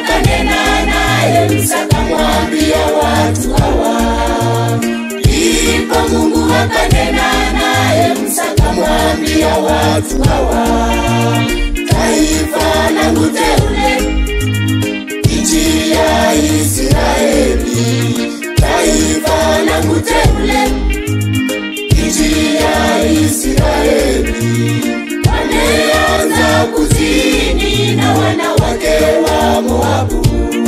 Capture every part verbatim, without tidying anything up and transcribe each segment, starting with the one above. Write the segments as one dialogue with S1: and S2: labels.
S1: akanena naye Musa akamwambia watu hawa. Ndipo Mungu akanena naye Musa akamwambia watu hawa. Taifa langu teule, nchi ya Israeli. Taifa langu teule, nchi ya Israeli. Wameanza kuzini na wanawake wa Moabu.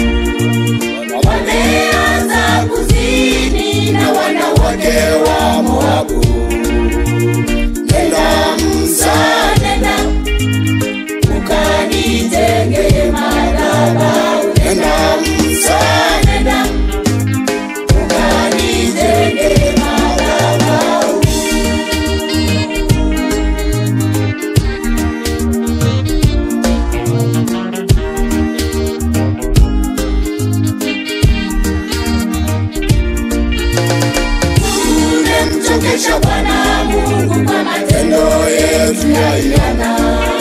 S1: Wameanza kuzini na wanawake wa Moabu. Nenda Musa, nenda ukanijengee madhabahu. Nenda Musa, nenda ukanijengee madhabahu. Tumemchokesha Bwana Mungu kwa matendo yetu ya hiana.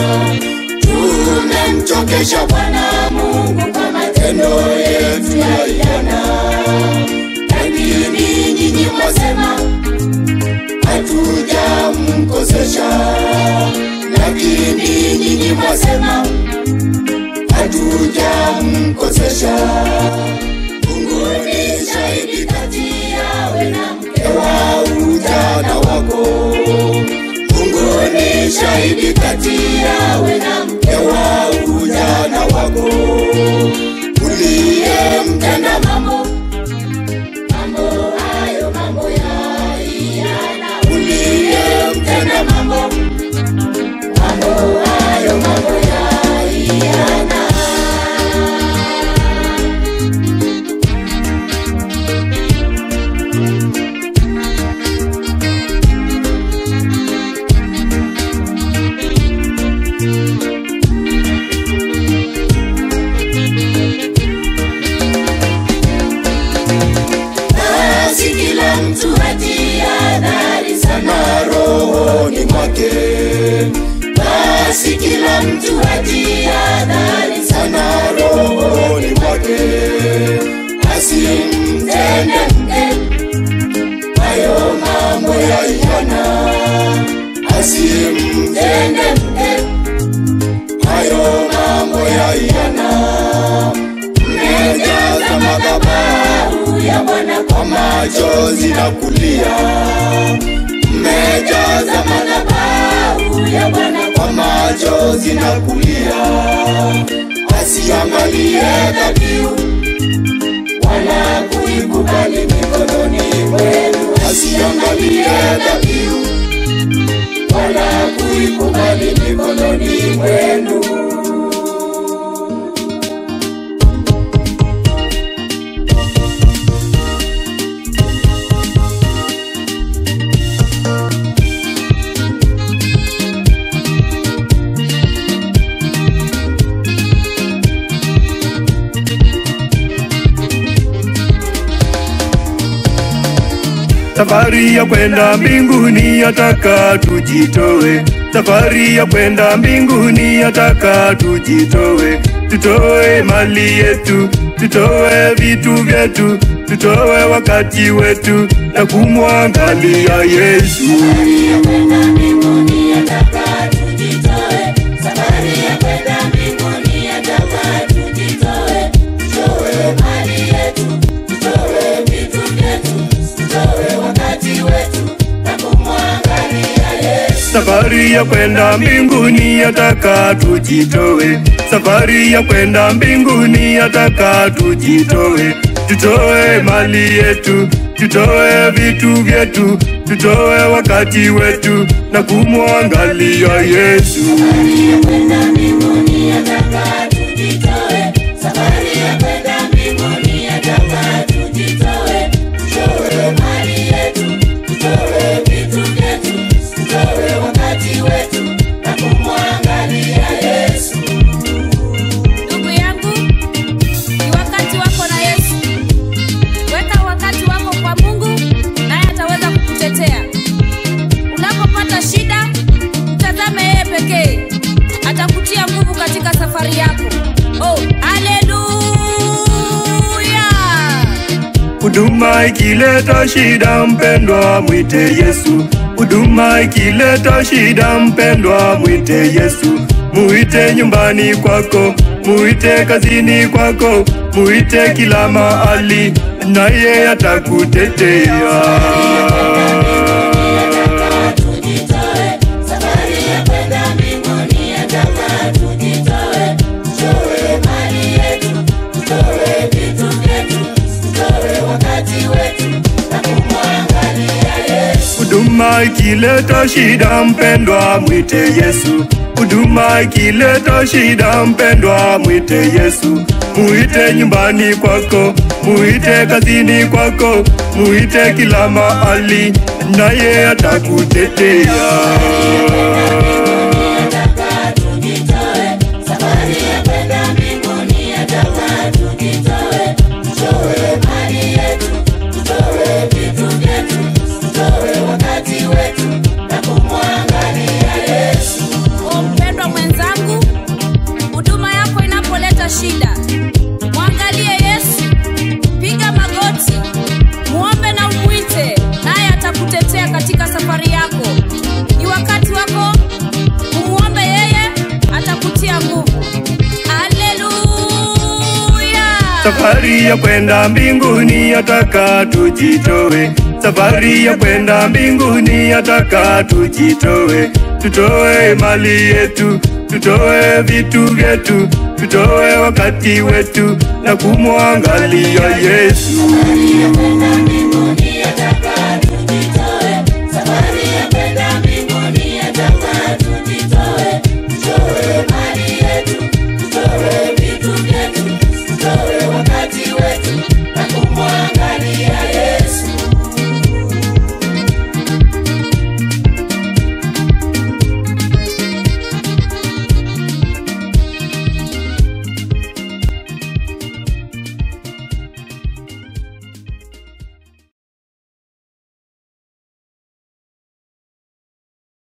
S1: Tumemchokesha Bwana Mungu kwa matendo yetu ya hiana. Lakini nyinyi mwasema hatujamkosesha. Lakini nyinyi mwasema hatujamkosesha. Mungu ni shahidi kati yawe na mke wa ujana wako. Mungu ni shahidi kati yawe na mke wa ujana wako. Uliyemtenda mambo, mambo hayo mambo ya hiana. Uliyemtenda mambo, mambo hayo mambo ya hiana. Mtu hajihadhari sana rohoni mwake. Basi kila mtu hajihadhari sana rohoni mwake. Asimtende mke hayo mambo ya hiana. Asimtende mke hayo mambo ya hiana. Mmejaza madhabahu ya Bwana kwa machozi na kulia. Mmejaza madhabahu ya Bwana kwa machozi na kulia. Asiangalie dhabihu wala kuikubali mikononi mwenu. Asiangalie dhabihu wala kuikubali mikononi mwenu.
S2: Safari ya kwenda mbinguni yataka tujitoe. Safari ya kwenda mbinguni yataka tujitoe. Tutoe mali yetu, tutoe vitu vyetu, tutoe wakati wetu na kumwangalia Yesu.
S1: Safari ya kwenda mbinguni yataka tujitoe. Safari ya kwenda mbinguni yataka tujitoe. Tutoe mali yetu, tutoe vitu vyetu, tutoe wakati wetu na kumwangalia Yesu.
S2: Safari ya kwenda mbinguni yataka tujitoe. Safari ya kwenda mbinguni yataka tujitoe. Tutoe mali yetu, tutoe vitu vyetu, tutoe wakati wetu na kumwangalia Yesu.
S1: Safari ya kwenda mbinguni yataka tujitoe. Safari ya kwenda mbinguni yataka tujitoe. Tutoe mali yetu, tutoe vitu vyetu, tutoe wakati wetu na kumwangalia Yesu.
S3: Ndugu yangu, ni wakati wako na Yesu. Weka wakati wako kwa Mungu, naye ataweza kukutetea. Unapopata shida, mtazame yeye pekee. Atakutia nguvu katika safari yako.
S2: Huduma ikileta shida mpendwa, mwite Yesu. Huduma ikileta shida mpendwa, mwite Yesu. Muite nyumbani kwako, muite kazini kwako, muite kila mahali, naye atakutetea. Huduma ikileta shida mpendwa, mwite Yesu. Huduma ikileta shida mpendwa, mwite Yesu. Muite nyumbani kwako, muite kazini kwako, muite kila mahali, naye atakutetea.
S3: Mpendwa mwenzangu, huduma yako inapoleta shida, mwangalie Yesu, piga magoti, muombe na umuite, naye atakutetea katika safari yako. Ni wakati wako umuombe yeye, atakutia nguvu. Haleluya!
S2: Safari ya kwenda mbinguni yataka tujitoe. Safari ya kwenda mbinguni yataka tujitoe. Tutoe mali yetu, tutoe vitu vyetu, tutoe wakati wetu na kumwangalia Yesu.
S1: Safari ya kwenda mbinguni yataka